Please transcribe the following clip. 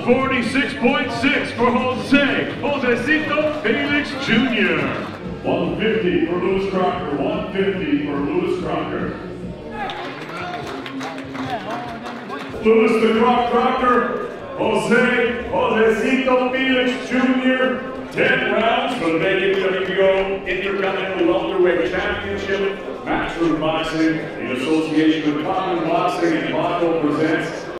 146.6 for Josecito Felix Jr. 150 for Lewis Crocker, 150 for Lewis Crocker. Lewis the Crocker, Josecito Felix Jr. 10 rounds for the vacant WBO Intercontinental Welterweight Championship. Matchroom Boxing, in association with Common Boxing and Monaco presents